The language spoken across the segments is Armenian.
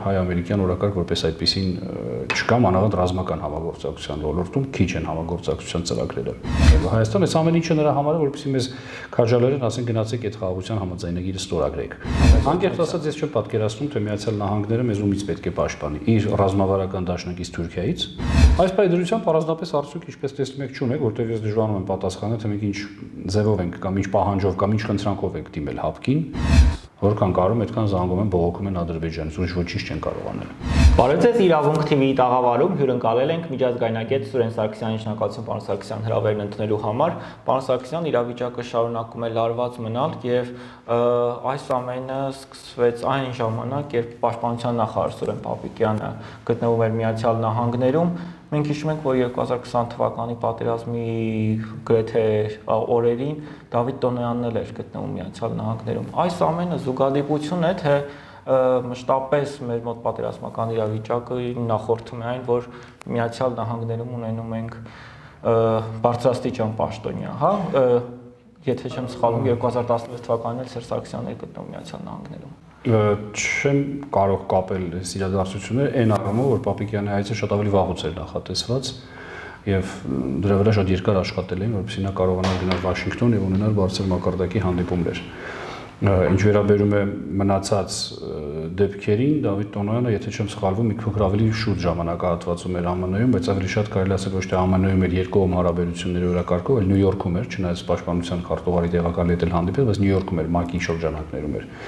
հայ-ամերիկյան օրակարգ որպես այդպեսին չկա, մանավանդ ռազմական համագործակցության ոլորտում քիչ են համագործակցության ծրագրերը։ Հայաստանը այս ամեն ինչը նրա համար է, որպեսզի մեզ քաջալերեն, ասեն գնացեք այդ խաղաղության համաձայնագիրը ստորագրեք։ Անկեղծ ասած, ես չեմ պատկերացնում, թե Միացյալ Նահանգները մեզ ումից պետք է պաշտպանի՝ իր ռազմավարական դաշնակից Թուրքիայից։ Այս պայմանությամբ առանձնապես արդյոք ինչպես տեսնում եք չունեք, որտեղ ես դժվարանում եմ պատասխանել, թե մենք ինչ ձևով ենք կամ ինչ պահանջով կամ ինչ խնդրանքով ենք դիմել ՀԱՊԿ-ին, որքան կարող այդքան զանգում են, բողոքում են Ադրբեջանից, ուրիշ ոչինչ չեն կարող անել։ Բարև ձեզ, Իրավունք TV-ի տաղավարում հյուրընկալել ենք միջազգայնագետ Սուրեն Սարգսյանի, շնորհակալություն պարոն Սարգսյան հրավերն ընդունելու համար։ Պարոն Սարգսյան, իրավիճակը շարունակում է լարված մնալ եւ այս ամենը սկսվեց այն ժամանակ, երբ Պաշտպանության նախարար Սուրեն Պապիկյանը գտնվում էր Միացյալ Նահանգներում։ Մենք հիշում ենք, որ 2020 թվականի պատերազմի գրեթե օրերին Դավիթ Տոնոյանն էլ էր գտնվում Միացյալ Նահանգներում։ Այս ամենը զուգադիպություն է, թե մշտապես մեր մոտ պատերազմական իրավիճակը նախորդում է այն, որ Միացյալ Նահանգներում ունենում ենք բարձրաստիճան պաշտոնյա, հա, եթե չեմ սխալվում, 2016 թվականին էլ Սերժ Սարգսյանն էր գտնվում Միացյալ Նահանգներում։ Չեմ կարող կապել այս իրադարձությունները այն առումով, որ Պապիկյանի այցը շատ ավելի վաղուց էր նախատեսված եւ դրա վրա շատ երկար աշխատել էին, որպեսզի նա կարողանար գնալ Վաշինգտոն եւ ունենալ բարձր մակարդակի հանդիպումներ։ Ինչ վերաբերում է մնացած դեպքերին, Դավիթ Տոնոյանը, եթե չեմ սխալվում, մի փոքր ավելի շուտ ժամանակահատվածում էր ԱՄՆ-ում, բայց ավելի շատ կարելի ասել ոչ թե ԱՄՆ-ում էր երկկողմ հարաբերությունների օրակարգով, այլ Նյու Յորքում էր, չնայած պաշտպանության քարտուղարի տեղակալի հետ էլ հանդիպել, բայց Նյու Յորքում էր, ՄԱԿ-ի շրջանակներում էր։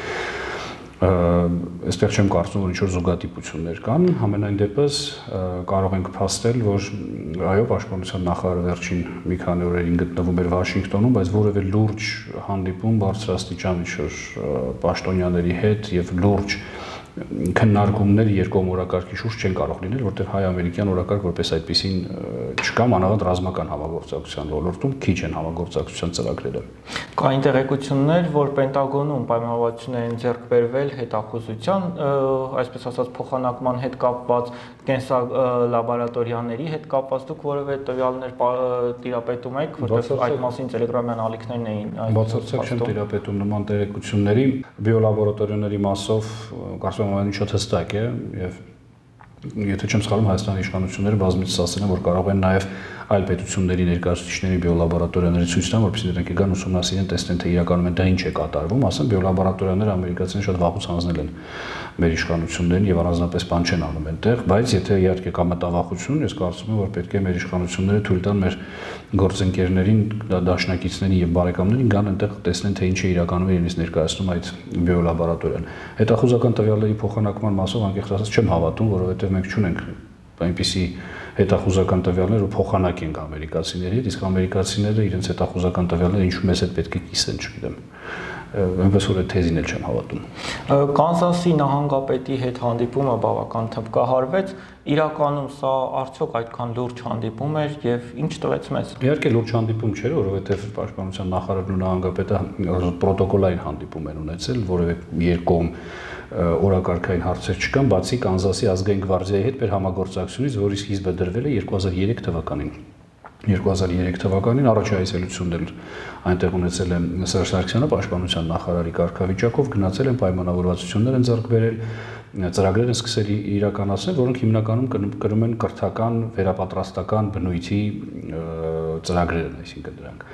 Այստեղ չեմ կարծում, որ ինչ-որ զուգադիպություններ կան, համենայն դեպս կարող ենք փաստել, որ այո, պաշտպանության նախարարը վերջին մի քանի օրերին գտնվում էր Վաշինգտոնում, բայց որևէ լուրջ հանդիպում բարձրաստիճան ինչ-որ պաշտոնյաների հետ եւ լուրջ քննարկումներ երկկողմ օրակարգի շուրջ չեն կարող լինել, որտեղ հայ-ամերիկյան օրակարգ որպես այդպեսին չկա, մանավանդ ռազմական համագործակցության ոլորտում քիչ են համագործակցության ծրագրերը։ Կային տեղեկություններ, որ Պենտագոնում պայմանավորվածություններ են ձեռք բերվել հետախուզության, այսպես ասած փոխանակման հետ կապված, կենսալաբորատորիաների հետ կապված, դուք որևէ տվյալներ տիրապետում եք, որտեղ այդ մասին տելեգրամյան ալիքներն էին։ Բացարձակ չեմ տիրապետում նման տեղեկությունների, բիոլաբորատորիաների մասով կարծում եմ ամեն ինչ շատ հստակ է եւ եթե չեմ սխալվում Հայաստանի իշխանությունները բազմիցս ասել են, որ կարող են նաեւ այլ պետությունների ներկայացուցիչների բիոլաբորատորիաների ցույց տան, որպեսզի նրանք գան ուսումնասիրեն, տեսնեն, թե իրականում դա ինչ է կատարվում, ասեն բիոլաբորատորիաները ամերիկացիները շատ վաղուց հանձնել են մեր իշխանություններին եւ առանձնապես բան չեն անում այնտեղ, բայց եթե իհարկե կա մտավախություն, ես կարծում եմ, որ պետք է մեր իշխանությունները թույլ տան մեր գործընկերներին, դաշնակիցներին եւ բարեկամներին գան այնտեղ տեսնեն, թե ինչ է իրականում իրենից ներկայացնում այդ բիոլաբորատորիան։ Հետախուզական տվյալների փոխանակման մասով անկեղծ ասած չեմ հավատում, որովհետեւ մենք չունենք այնպիսի հետախուզական տվյալներ ու փոխանակենք ամերիկացիների հետ, իսկ ամերիկացիները իրենց հետախուզական տվյալները ինչու մեզ հետ պետք է կիսեն, չգիտեմ։ Այնպես որ այդ թեզին էլ չեմ հավատում։ Կանզասի նահանգապետի հետ հանդիպումը բավական թմբկահարվեց, իրականում սա արդյոք այդքան լուրջ հանդիպում էր եւ ինչ տվեց մեզ։ Իհարկե լուրջ հանդիպում չէր, որովհետեւ պաշտպանության նախարարն ու նահանգապետը պրոտոկոլային հանդիպում են ունեցել, որևէ երկկողմ օրակարգային հարցեր չկան, բացի Կանզասի ազգային գվարդիայի հետ մեր համագործակցությունից, որի սկիզբը դրվել է 2003 թվականին։ 2003 թվականին առաջի այցելությունն էլ այնտեղ ունեցել է Սերժ Սարգսյանը պաշտպանության նախարարի կարգավիճակով, գնացել են պայմանավորվածություններ են ձեռք բերել, ծրագրեր են սկսել իրականացնել, որոնք հիմնականում կրում են կրթական, վերապատրաստական բնույթի ծրագրեր են, այսինքն դրանք։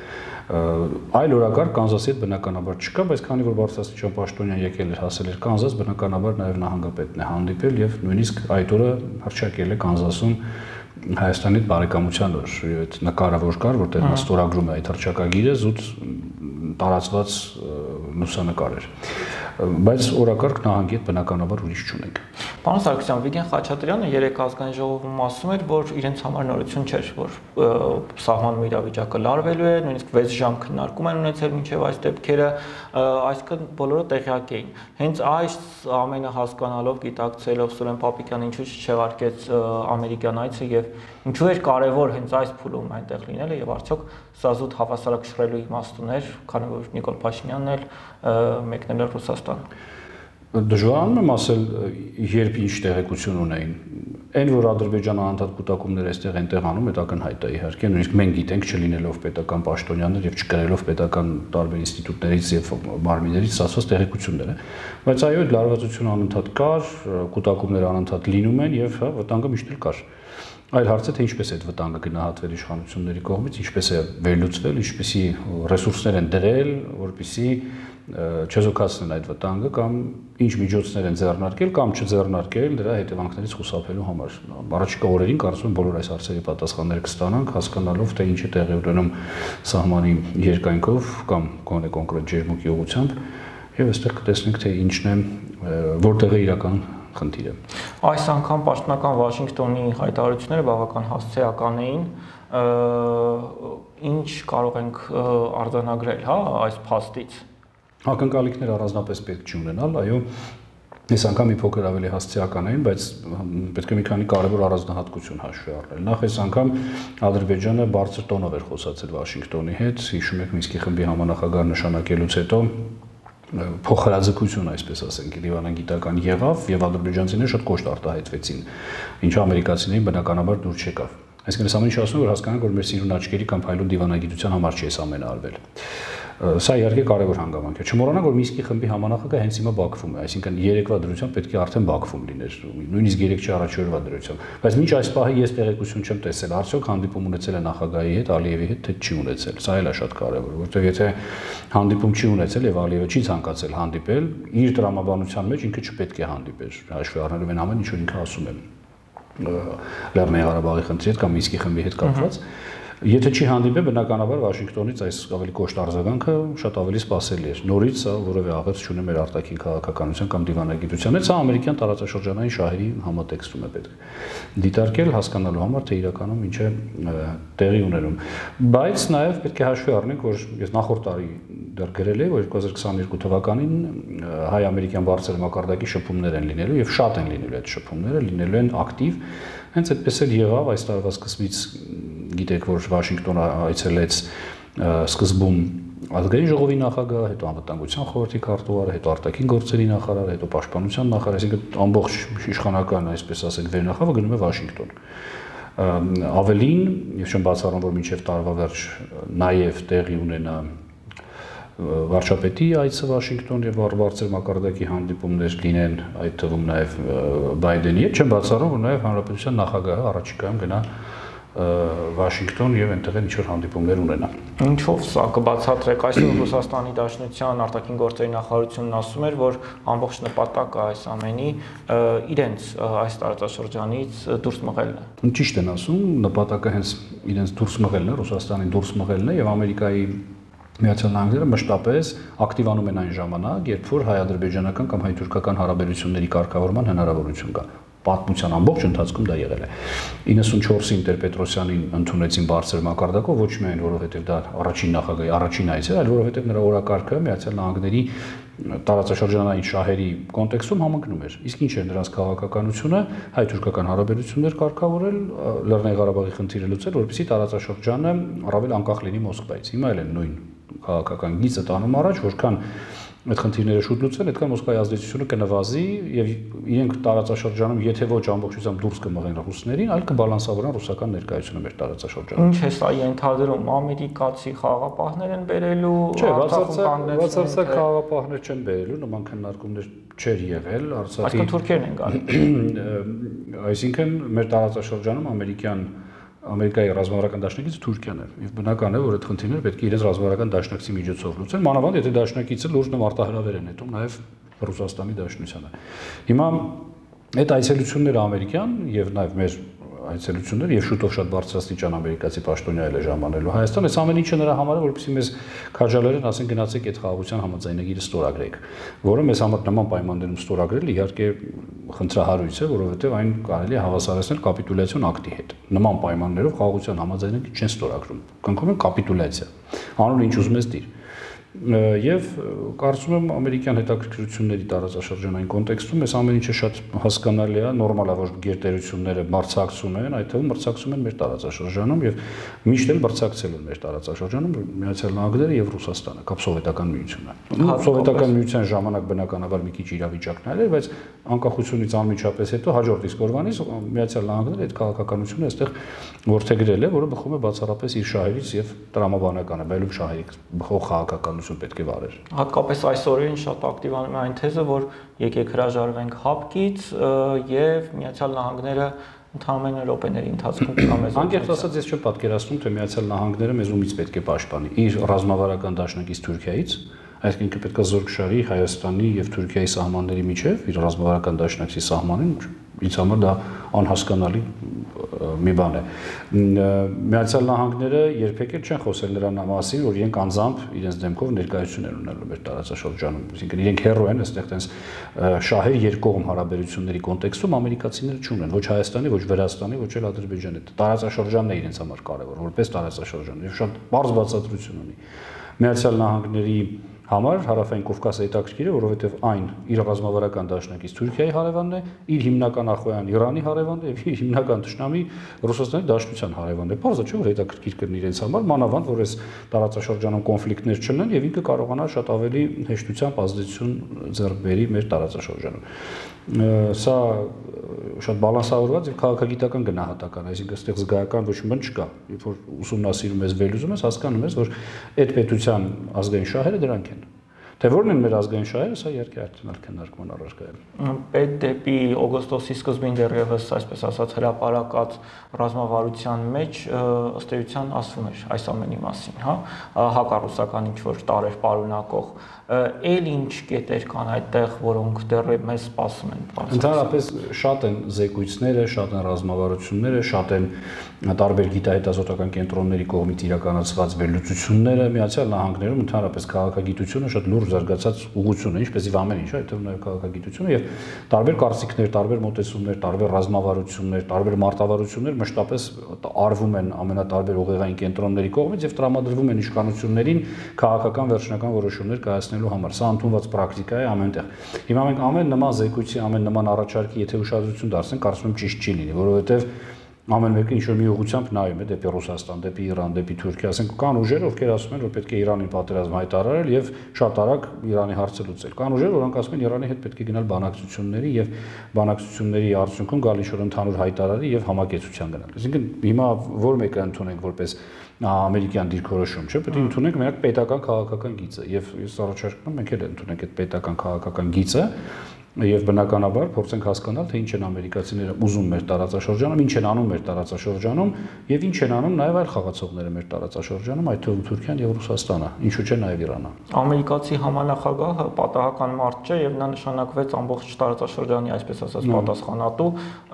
Այլ օրակարգ Կանզասի հետ բնականաբար չկա, բայց քանի որ բարձրաստիճան պաշտոնյան եկել էր, հասել էր Կանզաս, բնականաբար նաև նահանգապետն է հանդիպել եւ նույնիսկ այդ օրը հռչակել է Կանզասում Հայաստանի բարեկամության օր, այդ նկարը որ կար, որտեղ նա ստորագրում է այդ հռչակագիրը, զուտ տարածված լուսանկար էր։ Բայց օրակարգ նահանգի հետ բնականաբար ուրիշ չունենք։ Պարոն Սարգսյան, Վիգեն Խաչատրյանը երեք ազգային ժողովում ասում էր, որ իրենց համար նորություն չէր, որ սահմանում իրավիճակը լարվելու է, նույնիսկ 6 ժամ քննարկում են ունեցել մինչև այս դեպքերը, այսինքն բոլորը տեղյակ էին։ Հենց այս ամենը հասկանալով, գիտակցելով Սուրեն Պապիկյանը ինչու չեղարկեց ամերիկյան այցը եւ ինչու էր կարևոր հենց այս փուլում այնտեղ լինելը եւ արդյոք սա զուտ հավասարակշռելու իմաստ ուներ, քանի որ Նիկոլ Փաշինյանն էլ մեկնել էր Ռուսաստան։ Դժվարանում եմ ասել, երբ ինչ տեղեկություն ունեին։ Այն որ Ադրբեջանը անընդհատ կուտակումներ այստեղ այնտեղ անում, դա ակնհայտ է իհարկե, նույնիսկ մենք գիտենք չլինելով պետական պաշտոնյաներ եւ չկրելով պետական տարբեր ինստիտուտներից եւ մարմիններից ստացված տեղեկությունները, բայց այո, այդ լարվածությունը անընդհատ կար, կուտակումները անընդհատ լինում են եւ վտանգը միշտ էլ կար։ Այլ հարցը թե ինչպես է այդ վտանգը գնահատվել իշխանությունների կողմից, ինչպես է վերլուծվել, ինչպիսի ռեսուրսներ են դրել, որպեսզի չեզոքացնեն այդ վտանգը կամ ինչ միջոցներ են ձեռնարկել կամ չձեռնարկել դրա հետևանքներից խուսափելու համար։ Առաջիկա օրերին կարծում եմ բոլոր այս հարցերի պատասխաններ կստանանք, հասկանալով թե ինչ է տեղի ունենում սահմանի երկայնքով կամ գոնե կոնկրետ ջերմուկի ուղղությամբ եւ այստեղ կտեսնենք թե ինչն է որտեղ է իրական խնդիրը։ Այս անգամ պաշտոնական Վաշինգտոնի հայտարարությունները բավական հասցեական էին, ինչ կարող ենք արձանագրել, հա, այս փաստից։ Ակնկալիքներ առանձնապես պետք չի ունենալ, այո, այս անգամ մի փոքր ավելի հասցեական էին, բայց պետք է մի քանի կարևոր առանձնահատկություն հաշվի առնել։ Նախ այս անգամ Ադրբեջանը բարձր տոնով էր խոսացել Վաշինգտոնի հետ, հիշում եք Մինսկի խմբի համանախագահ նշանակելուց հետո փոխհրաձգություն, այսպես ասենք, դիվանագիտական եղավ եւ ադրբեջանցիները շատ կոշտ արտահայտվեցին, ինչը ամերիկացիներին բնականաբար դուր չեկավ։ Այսինքն այս ամեն ինչը ասում է, որ հասկանանք, որ մեր սիրուն աչքերի կամ փայլուն դիվանագիտության համար չի այս ամենը արվել։ Սա իհարկե կարևոր հանգամանք է։ Չմոռանանք, որ Մինսկի խմբի համանախագահը հենց հիմա Բաքվում է, այսինքն երեկվա դրությամբ պետք է արդեն Բաքվում լիներ, նույնիսկ երեք չի առաջորդվա դրությամբ։ Բայց մինչ այս պահի ես տեղեկություն չեմ տեսել, արդյոք հանդիպում ունեցել է նախագահի հետ, Ալիևի հետ, թե չի ունեցել։ Սա էլ է շատ կարևոր, որովհետև եթե հանդիպում չի ունեցել եւ Ալիևը չի ցանկացել հանդիպել, իր տրամաբանության մեջ ինքը չպետք է հանդիպեր, հաշվի առնելով այն ամեն ինչ, որ ինքը ասում է Լեռնային Ղարաբաղի խնդրի հետ կամ Մինսկի խմբի հետ կապված։ Եթե չի հանդիպել, բնականաբար Վաշինգտոնից այս ավելի կոշտ արձագանքը շատ ավելի սպասելի էր։ Նորից սա որևէ աղերս չունի մեր արտաքին քաղաքականության կամ դիվանագիտության հետ, սա ամերիկյան տարածաշրջանային շահերի համատեքստում է պետք դիտարկել, հասկանալու համար, թե իրականում ինչ է տեղի ունենում։ Բայց նաև պետք է հաշվի առնենք, որ ես նախորդ տարի դեռ գրել եմ, որ 2022 թվականին հայ-ամերիկյան բարձր մակարդակի շփումներ են լինելու եւ շատ են լինելու այդ շփումները, լինելու են ակտիվ։ Հենց այդպես էլ եղավ այս տարվա սկզբից, գիտեք, որ Վաշինգտոն այցելեց սկզբում ազգային ժողովի նախագահ, հետո անվտանգության խորհրդի քարտուղարը, հետո արտաքին գործերի նախարարը, հետո պաշտպանության նախարարը, այսինքն ամբողջ իշխանական, այսպես ասենք, վերնախավը գնում է Վաշինգտոն։ Ավելին, ես չեմ բացառում, որ մինչև տարվա վերջ նաև տեղի ունենա վարչապետի այցը Վաշինգտոն եւ բարձր մակարդակի հանդիպումներ լինեն, այդ թվում նաեւ Բայդենի հետ, չեմ բացառում, որ նաեւ հանրապետության նախագահը առաջիկայում գնա Վաշինգտոն եւ այնտեղ ինչ-որ հանդիպումներ ունենա։ Ինչով սա կբացատրեք, այսօր Ռուսաստանի Դաշնության արտաքին գործերի նախարարությունն ասում էր, որ ամբողջ նպատակը այս ամենի իրենց այս տարածաշրջանից դուրս մղելն է։ Ճիշտ են ասում, նպատակը հենց իրենց դուրս մղելն է, Ռուսաստանին դուրս մղելն է եւ Ամերիկայի Միացյալ Նահանգները մշտապես ակտիվանում են այն ժամանակ, երբ որ հայ-ադրբեջանական կամ հայ-թուրքական հարաբերությունների կարգավորման հնարավորություն կա։ Պատմության ամբողջ ընթացքում դա եղել է։ 94-ին Տեր-Պետրոսյանին ընդունեցին բարձր մակարդակով, ոչ միայն որովհետև դա առաջին նախագահի առաջին այցը էր, այլ որովհետև նրա օրակարգը Միացյալ Նահանգների տարածաշրջանային շահերի կոնտեքստում համընկնում էր։ Իսկ ինչ էր նրանց քաղաքականությունը, հայ-թուրքական հարաբերություններ կարգավորել, Լեռնային Ղարաբաղի խնդիրը լուծել, որպեսզի տարածաշրջանը առավել անկախ լինի Մոսկվայից։ Հիմա էլ են նույն քաղաքական գիծը տանում առաջ, որքան այդ խնդիրները շուտ լուծվեն, այդքան Մոսկվայի ազդեցությունը կնվազի եւ իրենք տարածաշրջանում եթե ոչ ամբողջությամբ դուրս կմղեն ռուսներին, այլ կբալանսավորեն ռուսական ներկայությունը մեր տարածաշրջանում։ Ինչ է սա ենթադրում, ամերիկացի խաղապահներ են բերելու, բացարձակ խաղապահներ չեն բերելու, նման քննարկումներ չէր եղել, Արցախի։ Այսինքն թուրքերն են գալու։ Այսինքն մեր տարածաշրջանում Ամերիկայի ռազմավարական դաշնակիցը Թուրքիան է, եւ բնական է, որ այդ խնդիրները պետք է իրենց ռազմավարական դաշնակցի միջոցով լուծեն, մանավանդ եթե դաշնակիցը լուրջ արտահրավեր են հետում նաեւ Ռուսաստանի դաշնությանը։ Հիմա այդ այցելությունները ամերիկյան եւ նաեւ մեր այցելությունները եւ շուտով շատ բարձրաստիճան ամերիկացի պաշտոնյա էլ է ժամանելու Հայաստան, այս ամեն ինչը նրա համար է, որպեսզի մեզ քաջալերեն, ասեն գնացեք այդ խաղաղության համաձայնագիրը ստորագրեք, որը մեզ համար նման պայմաններում ստորագրել իհարկե խնդրահարույց է, որովհետեւ այն կարելի է հավասարեցնել կապիտուլյացիոն ակտի հետ։ Նման պայմաններով խաղաղության համաձայնագիր չեն ստորագրում։ Կնքում են կապիտուլյացիա։ Անուն ինչ ուզում ես դիր։ Եվ կարծում եմ ամերիկյան հետաքրքրությունների տարածաշրջանային կոնտեքստում այս ամեն ինչը շատ հասկանալի է, նորմալ է, որ գերտերությունները մրցակցում են, այդ թվում մրցակցում են մեր տարածաշրջանում եւ միշտ էլ մրցակցել են մեր տարածաշրջանում Միացյալ Նահանգները եւ Ռուսաստանը, կապ սովետական միությունը։ Սովետական միության ժամանակ բնականաբար մի քիչ իրավիճակն այլ էր, բայց անկախությունից անմիջապես հետո հաջորդ իսկ օրվանից Միացյալ Նահանգները այդ քաղաքականությունը այստեղ որդեգրել է, որը բխում է բացառապես իր շահերից եւ տրամաբանական է, բայլում շահերի բխող քաղաքականություն պետք է վարեր։ Հատկապես այսօրին շատ ակտիվանում է այն թեզը, որ եկեք հրաժարվենք հապկից եւ Միացյալ Նահանգները ընդհանրապես րոպեների ընթացքում կամեզ։ Անկեղծ ասած, ես չեմ պատկերացնում, թե Միացյալ Նահանգները մեզ ումից պետք է պաշտպանի իր ռազմավարական դաշնակից Թուրքիայից, այսինքն պետք է զորք շարի Հայաստանի եւ Թուրքիայի սահմանների միջև իր ռազմավարական դաշնակցի սահմանին, ինձ համար դա անհասկանալի մի բան է։ Միացյալ Նահանգները երբեք էլ չեն խոսել նրան մասին, որ իրենք անձամբ իրենց դեմքով ներկայություն են ունենալու մեր տարածաշրջանում, այսինքն իրենք հեռու են այստեղ տենց շահեր երկկողմ հարաբերությունների կոնտեքստում ամերիկացիները չունեն, ոչ Հայաստանի, ոչ Վրաստանի, ոչ էլ Ադրբեջանի։ Տարածաշրջանն է իրենց համար կարևոր, որպես տարածաշրջան, եւ շատ բարձ բացատրություն ունի։ Միացյալ Նահանգների համար Հարավային Կովկասը հետաքրքիր է, որովհետև այն իր ռազմավարական դաշնակից Թուրքիայի հարևանն է, իր հիմնական ախոյան Իրանի հարևանն է եւ իր հիմնական ճշնամի Ռուսաստանի Դաշնության հարևանն է։ Պարզ է, չէ՞ որ հետաքրքիր կլինի իրենց համար, մանավանդ որ այս տարածաշրջանում կոնֆլիկտներ չլինեն եւ ինքը կարողանա շատ ավելի հեշտությամբ ազդեցություն ձեռք բերի մեր տարածաշրջանում։ Սա շատ բալանսավորված եւ քաղաքագիտական գնահատական, այսինքն այստեղ զգայական ոչ մի բան չկա։ Երբ որ ուսումնասիրում ես, վերլուծում ես, հասկանում ես, որ այդ պետության ազգային շահերը դրանք են։ Թե որն են մեր ազգային շահերը, սա իհարկե արդյունալ քննարկման առարկա է։ Պետ դեպի օգոստոսի սկզբին դեռևս, այսպես ասած, հրապարակած ռազմավարության մեջ ըստ էության ասվում էր այս ամենի մասին, հա, հակառուսական ինչ-որ տարեր պարունակող էլ ինչ կետեր կան այդտեղ, որոնք դեռ մեզ սպասում են։ Ընդհանրապես շատ են զեկույցները, շատ են ռազմավարությունները, շատ են տարբեր գիտահետազոտական կենտրոնների կողմից իրականացված վերլուծությունները Միացյալ Նահանգներում ընդհանրապես քաղաքագիտությունը շատ լուրջ զարգացած ուղղություն է, ինչպես եւ ամեն ինչ, այդ թվում նաեւ քաղաքագիտությունը եւ տարբեր կարծիքներ, տարբեր մոտեցումներ, տարբեր ռազմավարություններ, տարբեր մարտավարություններ մշտապես արվում են ամենատարբեր ուղեղային կենտրոնների կողմից եւ տրամադրվում են իշխանություններին քաղաքական վերջնական որոշումներ կայացնելու համար։ Սա ընդունված պրակտիկա է ամենտեղ։ Հիմա մենք ամեն նման զեկույցի, ամեն նման առաջարկի, եթե ուշադրություն դարձնենք, կարծում եմ ճիշտ չի լինի, որովհետեւ ամեն մեկը ինչ-որ մի ուղղությամբ նայում է դեպի Ռուսաստան, դեպի Իրան, դեպի Թուրքիա, ասենք կան ուժեր, ովքեր ասում են, որ պետք է Իրանին պատերազմ հայտարարել եւ շատ արագ Իրանի հարցը լուծել։ Կան ուժեր, որոնք ասում են Իրանի հետ պետք է գնալ բանակցությունների եւ բանակցությունների արդյունքում գալ ինչ-որ ընդհանուր հայտարարի եւ համակեցության գնալ։ Այսինքն հիմա որ մեկը ընդունենք որպես ամերիկյան դիրքորոշում, չէ՞, պետք է ընդունենք մենակ պետական քաղաքական գիծը եւ ես առաջարկում եմ մենք էլ ընդունենք այդ պետական քաղաքական գիծը եւ բնականաբար փորձենք հասկանալ թե ինչ են ամերիկացիները ուզում մեր տարածաշրջանում, ինչ են անում մեր տարածաշրջանում եւ ինչ են անում նաեւ այլ խաղացողները մեր տարածաշրջանում, այդ թվում Թուրքիան եւ Ռուսաստանը, ինչու՞ չէ նաեւ Իրանը։ Ամերիկացի համանախագահը պատահական մարդ չէ եւ նա նշանակվեց ամբողջ տարածաշրջանի, այսպես ասած, պատասխանատու։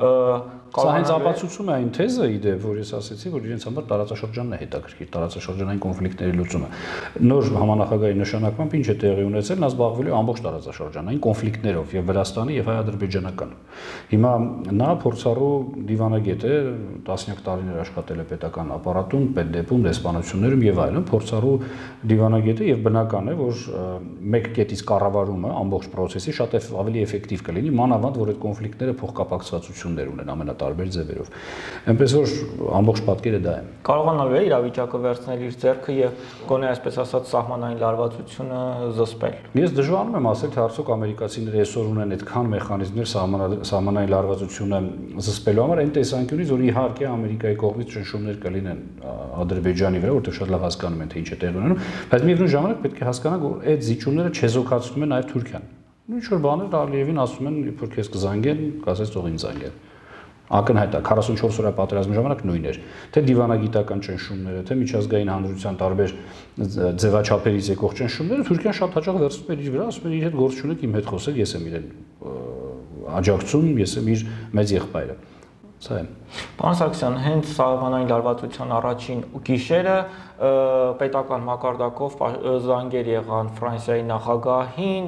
Սա հենց ապացուցում է այն թեզը, իդեպ, որ ես ասացի, որ իրենց համար տարածաշրջանն է հետաքրքիր, տարածաշրջանային կոնֆլիկտների լուծումը։ Նոր համանախագահի նշանակմամբ ինչ է տեղի ունեցել, նա զբաղվելու ամբողջ տարածաշրջանային կոնֆլիկտներով եւ Վրաստանի եւ հայ-ադրբեջանական։ Հիմա նա փորձառու դիվանագետ է, տասնյակ տարիներ աշխատել է պետական ապարատում, պետդեպում, դեսպանություններում եւ այլն, փորձառու դիվանագետ է եւ բնական է, որ մեկ կետից կառավարումը ամբողջ process-ի շատ ավելի էֆեկտիվ կլինի, մանավանդ որ այդ կոնֆլիկտները փոխկապակցվածություններ ունեն տարբեր ձևերով։ Այնպես որ ամբողջ պատկերը դա է։ Կարողանալու է իրավիճակը վերցնել իր ձեռքը եւ գոնե այսպես ասած սահմանային լարվածությունը զսպել։ Ես դժվարանում եմ ասել, թե արդյոք ամերիկացիները այսօր ունեն այդքան մեխանիզմներ սահմանային լարվածությունը զսպելու համար, այն տեսանկյունից, որ իհարկե Ամերիկայի կողմից ճնշումներ կլինեն Ադրբեջանի վրա, որտեղ շատ լավ հասկանում են, թե ինչ է տեղի ունենում, բայց միևնույն ժամանակ պետք է հասկանանք, որ այդ զիջումները չեզոքացնում են նաեւ Թուրքիան։ Ինչ որ բաներ Ալիևին ասում են, երբ որ քեզ կզանգեն, կասես թող ինձ զանգեն։ Ակնհայտ է 44 օրյա պատերազմի ժամանակ նույնն էր, թե դիվանագիտական ճնշումները, թե միջազգային հանրության տարբեր ձևաչափերից եկող ճնշումները Թուրքիան շատ հաճախ վերցնում էր իր վրա, ասում էր իր հետ գործ չունեք, իմ հետ խոսել, ես եմ իրեն աջակցում, ես եմ իր մեծ եղբայրը։ Սա է։ Պարոն Սարգսյան, հենց սահմանային լարվածության առաջին գիշերը պետական մակարդակով զանգեր եղան Ֆրանսիայի նախագահին,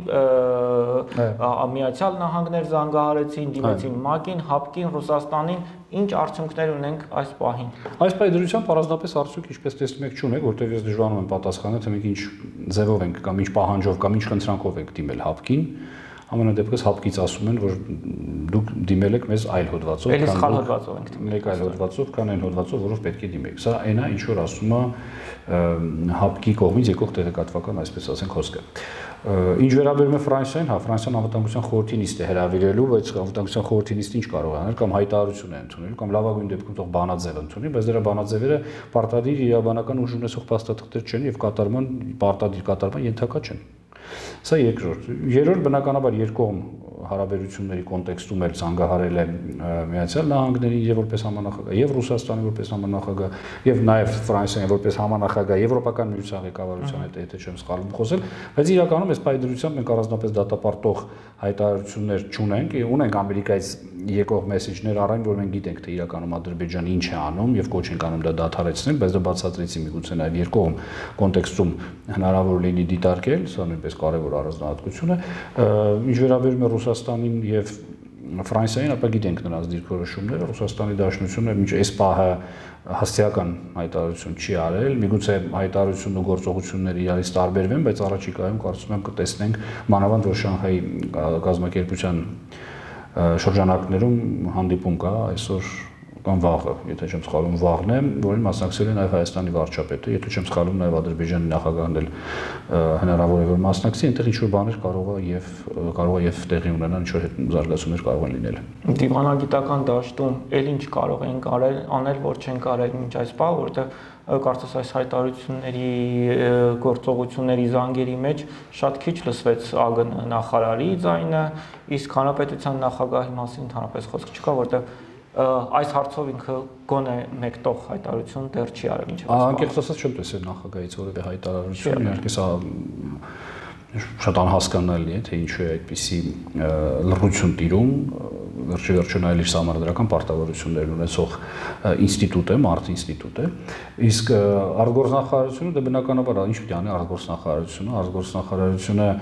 Միացյալ Նահանգներ զանգահարեցին, դիմեցին ՄԱԿ-ին, ՀԱՊԿ-ին, Ռուսաստանին, ինչ արդյունքներ ունենք այս պահին։ Այս պահի դրությամբ առանձնապես արդյունք ինչպես տեսնում եք չունենք, որտեղ ես դժվարանում եմ պատասխանել, թե մենք ինչ ձևով ենք կամ ինչ պահանջով կամ ինչ խնդրանքով ենք դիմել ՀԱՊԿ-ին։ Ամենադեպս ՀԱՊԿ-ից ասում են, որ դուք դիմել եք մեզ այլ հոդվածով, քան սխալ հոդվածով ենք դիմել։ Մեկ այլ հոդվածով, քան այն հոդվածով, որով պետք է դիմեք։ Սա այն է, ինչ որ ասում է ՀԱՊԿ-ի կողմից եկող տեղեկատվական, այսպես ասենք, խոսքը։ Ինչ վերաբերում է Ֆրանսիային, հա, Ֆրանսիան անվտանգության խորհրդի նիստ է հրավիրելու, բայց անվտանգության խորհրդի նիստը ինչ կարող է անել, կամ հայտարարություն է ընդունել, կամ լավագույն դեպքում թող բանաձև ընդունի, բայց դրա բանաձևերը պարտադիր իրավաբանական ուժ ունեցող փաստաթղթեր չեն եւ պարտադիր կատարման ենթակա չեն։ Սա երկրորդ։ Երրորդ բնականաբար երկկողմ հարաբերությունների կոնտեքստում էլ զանգահարել է Միացյալ Նահանգներին եւ որպես համանախագահ, եւ Ռուսաստանը որպես համանախագահ, եւ նաեւ Ֆրանսիան որպես համանախագահ Եվրոպական միության ղեկավարության հետ, եթե չեմ սխալվում, խոսել, բայց իրականում այս պայդրությամբ մենք առանձնապես դատապարտող հայտարարություններ չունենք, ունենք Ամերիկայից եկող մեսեջներ առայն, որ մենք գիտենք, թե իրականում Ադրբեջանը ինչ է անում եւ կոչ ենք անում դա դադարեցնել, բայց դա բացատրեցի միգուցե նաեւ երկկողմ կոնտեքստում հնարավոր լինի դիտարկել, սա նույնպես կարևոր առանձնահատկություն է։ Ինչ վերաբերում է Ռուսաստանին եւ Ֆրանսիային, ապա գիտենք նրանց դիրքորոշումները, Ռուսաստանի Դաշնությունը մինչ այս պահը հաստիական հայտարարություն չի արել, միգուցե հայտարարությունն ու գործողությունները իրարից տարբերվեն, բայց առաջիկայում կարծում եմ կտեսնենք մանավանդ որ Շանհայի կազմակերպության շրջանակներում հանդիպում կա այսօր կամ վաղը, եթե չեմ սխալվում վաղն է, որին մասնակցել է նաև Հայաստանի վարչապետը, եթե չեմ սխալվում նաև Ադրբեջանի նախագահն էլ հնարավոր է որ մասնակցի, այնտեղ ինչ որ բաներ կարող է եւ տեղի ունենան, ինչ որ զարգացումներ կարող են լինել։ Դիվանագիտական դաշտում էլ ինչ կարող են անել, որ չեն կարել մինչ այս պահ, որտեղ կարծես այս հայտարարությունների գործողությունների զանգերի մեջ շատ քիչ լսվեց ԱԳՆ նախարարի ձայնը, իսկ հանրապետության նախագահի մասին ընդհանրապես խոսք չկա, որտեղ այս հարցով ինքը գոնե մեկտող հայտարարություն դեռ չի արել մինչև այս։ Անկեղծ ասած չեմ տեսել նախագահից որևէ հայտարարություն, իհարկե սա շատ անհասկանալի է, թե ինչու է այդպիսի լռություն տիրում, վերջի նայել իր համանդրական պարտավորություններ ունեցող ինստիտուտ է, մարդ ինստիտուտ է, իսկ արտգործնախարարությունը դա բնականաբար ինչ պիտի անի արտգործնախարարությունը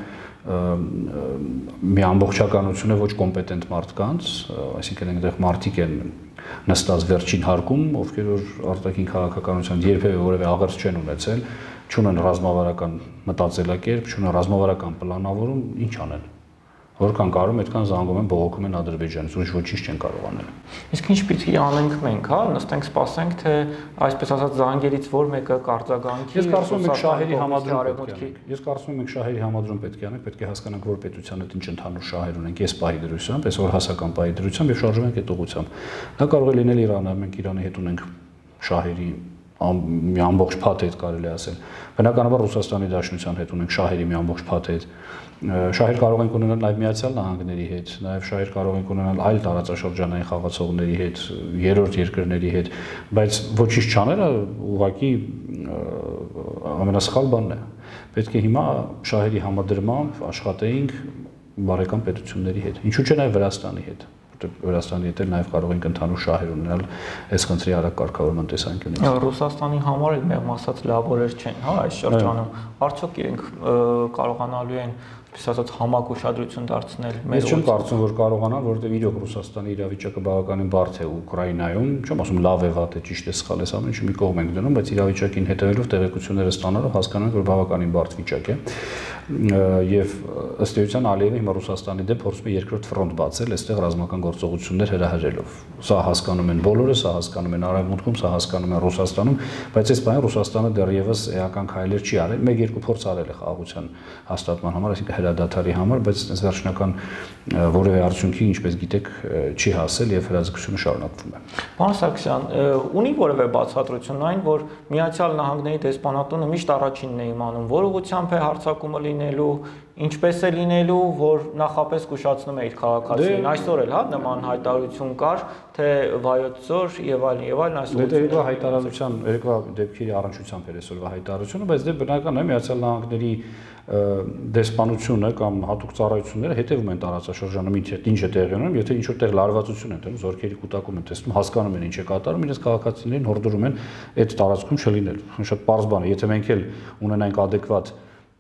մի ամբողջականություն է ոչ կոմպետենտ մարդկանց, այսինքն այնտեղ մարդիկ են նստած վերջին հարկում, ովքեր որ արտաքին քաղաքականության երբևէ որևէ աղերս չեն ունեցել, չունեն ռազմավարական մտածելակերպ, չունեն ռազմավարական պլանավորում, ինչ անեն։ Որքան կարում այդքան զանգում են, բողոքում են Ադրբեջանից, ուրիշ ոչինչ չեն կարող անել։ Իսկ ինչ պիտի անենք մենք, հա, նստենք սպասենք, թե այսպես ասած զանգերից որ մեկը կարձագանքի։ Ես կարծում եմ շահերի համադրում պետք է անենք։ Ես կարծում եմ շահերի համադրում պետք է անենք, պետք է հասկանանք որ պետության հետ ինչ ընդհանուր շահեր ունենք, ես պահի դրությամբ, ես որ հասական պահի դրությամբ եւ շարժում ենք այդ ուղղությամբ։ Դա կարող է լինել Իրանը, մենք Իրանի հետ ունենք շահերի մի ամբողջ փաթեթ կարելի ասել։ Բնականաբար Ռուսաստանի Դաշնության հետ ունենք շահերի մի ամբողջ փաթեթ։ Շահեր կարող ենք ունենալ նաև Միացյալ Նահանգների հետ, նաև շահեր կարող ենք ունենալ այլ տարածաշրջանային խաղացողների հետ, երրորդ երկրների հետ, բայց ոչինչ չանելը ուղղակի ամենասխալ բանն է։ Պետք է հիմա շահերի համադրմամբ աշխատեինք բարեկամ պետությունների հետ, ինչու՞ չէ նաև Վրաստանի հետ։ Վրաստանի հետ նաև կարող ենք ընդհանուր շահեր ունենալ այս խնդրի արագ կարգավորման տեսանկյունից։ Ռուսաստանի համար էլ մեղմ ասած լավ օրեր չեն, հա, այս շրջանում։ Արդյոք իրենք կարողանալու են ասած համակ ուշադրություն դարձնել մեր։ Ես չեմ կարծում որ կարողանան, որովհետև իրոք Ռուսաստանի իրավիճակը բավականին բարդ է Ուկրաինայում, չեմ ասում լավ է, վատ է, ճիշտ է, սխալ է, ամեն ինչ մի կողմ ենք դնում, բայց իրավիճակին հետևելով տեղեկությունները ստանալով հասկանում ենք, որ բավականին բարդ վիճակ է։ Եվ ըստ էության Ալիևը հիմա Ռուսաստանի դեմ փորձում է երկրորդ ֆրոնտ բացել, այստեղ ռազմական գործողություններ հրահրելով։ Սա հասկանում են բոլորը, սա հասկանում են Արևմուտքում, սա հասկանում են Ռուսաստանում, բայց այս բանը Ռուսաստանը դեռևս էական քայլեր չի արել, մեկ-երկու փորձ արել է խաղաղության հաստատման համար, այսինքն հրադադարի համար, բայց վերջնական որևէ արդյունքի, ինչպես գիտեք, չի հասել եւ հրաձգությունը շարունակվում է։ Պարոն Սարգսյան, ունի որևէ բացատրություն այն, որ Միացյալ Նահանգների դեսպանատունը միշտ առաջինն է իմանում, որ ուղղությամբ է հարձակումը լինելու, ինչպես է լինելու, որ նախապես զգուշացնում է իր քաղաքացիներին։ Այսօր էլ հա նման հայտարարություն կար, թե վայոց ձոր եւ այլն այսօր։ Դե հայտարարության երկու դեպքերի առնչությամբ էր այսօրվա հայտարարությունը, բայց դե բնական է Միացյալ Նահանգների դեսպանությունը կամ հատուկ ծառայությունները հետևում են տարածաշրջանում ինչ է տեղի ունենում, եթե ինչ-որ տեղ լարվածություն են տանում, զորքերի կուտակում են տեսնում, հասկանում են ինչ է կատարում, իրենց քաղաքացիներին հորդորում են այդ տարածքում չլինել։ Շատ պարզ բան է, եթե մենք էլ ունենանք adekvat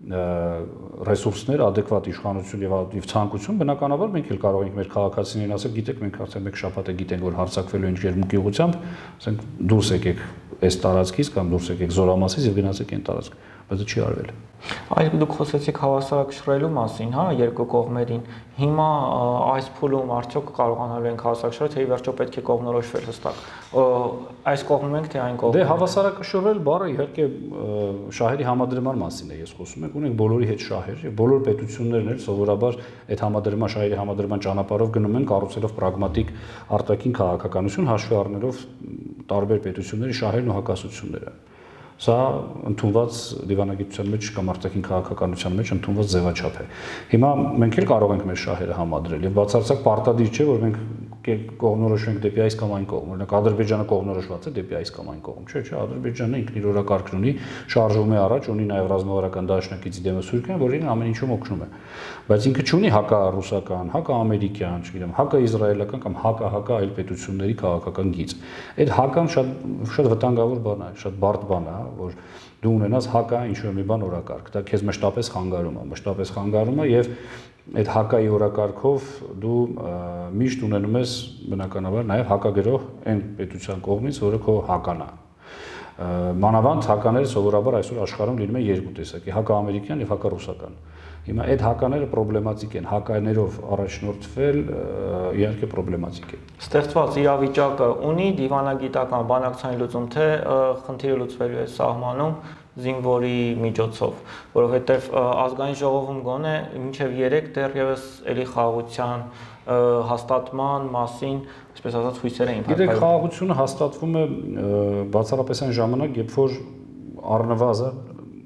ռեսուրսներ, adekvat իշխանություն եւ ցանկություն, բնականաբար մենք էլ կարող ենք մեր քաղաքացիներին ասել, գիտեք, մենք արդեն մեկ շաբաթ է գիտենք, որ հարձակվելու են ջերմուկի ուղղությամբ, ասենք դուրս եկեք այս տարածքից կամ դուրս եկեք Զորամասից եւ գնացեք այն տարածք, բայց դա չի արվել։ Այլ դուք խոսեցիք հավասարակշռելու մասին, հա, երկու կողմերին։ Հիմա այս փուլում արդյոք կարողանալու ենք հավասարակշռել, թե ի վերջո պետք է կողմնորոշվել հստակ։ Այս կողմում ենք, թե այն կողմում։ Դե հավասարակշռել բառը իհարկե շահերի համադրման մասին է, ես խոսում եմ, ունենք բոլորի հետ շահեր եւ բոլոր պետություններն էլ սովորաբար այդ համադրման շահերի համադրման ճանապարհով գնում են կառուցելով պրագմատիկ արտաքին քաղաքականություն, հաշվի առնելով տարբեր պետությունների շահերն ու հակասությունները։ Սա ընդունված դիվանագիտության մեջ կամ արտաքին քաղաքականության մեջ ընդունված ձևաչափ է։ Հիմա մենք էլ կարող ենք մեր շահերը համադրել եւ բացարձակ պարտադիր չէ, որ մենք կողմնորոշվենք դեպի այս կամ այն կողմ։ Օրինակ Ադրբեջանը կողմնորոշված է դեպի այս կամ այն կողմ։ Չէ, Ադրբեջանը ինքն իր օրակարգն ունի, շարժվում է առաջ, ունի նաեւ ռազմավարական դաշնակիցի դեմս հյուրքն, որին ամեն ինչում օգնում է։ Բայց ինքը չունի հակառուսական, հակաամերիկյան, չգիտեմ, հակաիզրայելական կամ հակա այլ պետությունների քաղաքական գիծ։ Այդ հական շատ վտանգավոր բան է, շատ բարդ բան է, որ դու ունենաս հակա ինչ-որ մի բան օրակարգ, դա քեզ մշտապես խանգարում է եւ այդ հակայի օրակարգով դու միշտ ունենում ես բնականաբար նաեւ հակագրող այն պետության կողմից, որը քո հական է։ Մանավանդ հակաները սովորաբար այսօր աշխարհում լինում են երկու տեսակի՝ հակաամերիկյան եւ հակառուսական։ Հիմա այդ հակաները պրոբլեմատիկ են, հականերով առաջնորդվել իհարկե պրոբլեմատիկ է։ Ստեղծված իրավիճակը ունի դիվանագիտական բանակցային լուծում, թե խնդիրը լուծվելու է սահմանում զինվորի միջոցով, որովհետև ազգային ժողովում գոնե մինչև 3 դեռևս էլի խաղաղության հաստատման մասին, այսպես ասած, հույսեր էին փակվել։ Գիտեք, խաղաղությունը հաստատվում է բացառապես այն ժամանակ, երբ որ առնվազն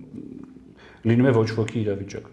լինում է ոչ ոքի իրավիճակ։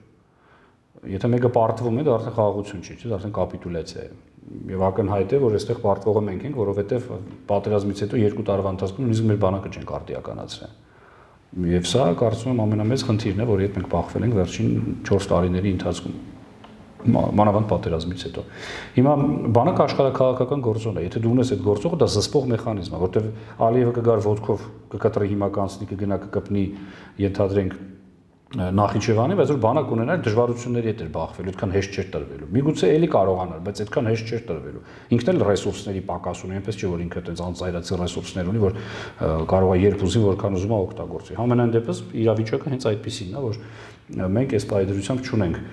Եթե մեկը պարտվում է, դա արդեն խաղաղություն չի, դա արդեն կապիտուլյացիա է։ Եվ ակնհայտ է, որ այստեղ պարտվողը մենք ենք, որովհետև պատերազմից հետո 2 տարվա ընթացքում նույնիսկ մեր բանակը չենք արդիականացրել։ Եվ սա կարծում եմ ամենամեծ խնդիրն է, որի հետ մենք բախվել ենք վերջին 4 տարիների ընթացքում, մանավանդ պատերազմից հետո։ Հիմա բանակը աշխարհակաղակական գործոն է, եթե դու ունես այդ գործողը, դա զսպող մեխանիզմ է, որտեղ Ալիևը կգար ոտքով, կկտրի հիմա կանցնի, կգնա կկպնի, ենթադրենք Նախիջևանի, բայց որ բանակ ունենար դժվարությունների հետ էր բախվել, այդքան հեշտ չէր տրվելու։ Միգուցե էլի կարողանար, բայց այդքան հեշտ չէր տրվելու։ Ինքն էլ ռեսուրսների պակաս ունի, այնպես չէ որ ինքը այդպես անծայրացի ռեսուրսներ ունի, որ կարող է երբ ուզի որքան ուզում է օգտագործի։ Համենայն դեպս իրավիճակը հենց այդպեսին է, որ մենք այս պայմանությամբ չունենք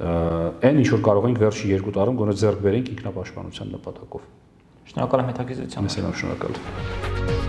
այն ինչ որ կարող ենք վերջի 2 տարում գոնե ձեռք բերենք ինքնապաշտպանության նպատակով։ Շնորհակալ եմ հետաքրքրությամբ։ Շնորհակալ։